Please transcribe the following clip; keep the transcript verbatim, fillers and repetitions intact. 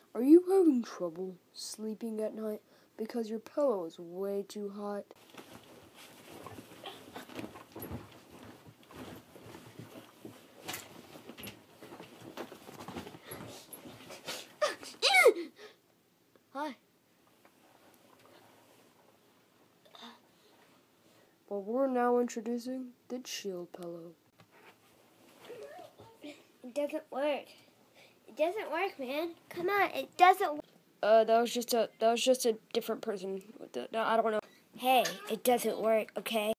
Are you having trouble sleeping at night because your pillow is way too hot? Hi. Well, we're now introducing the Shield pillow. It doesn't work. It doesn't work, man. Come on, it doesn't work. Uh, that was just a that was just a different person. I don't know. Hey, it doesn't work, okay?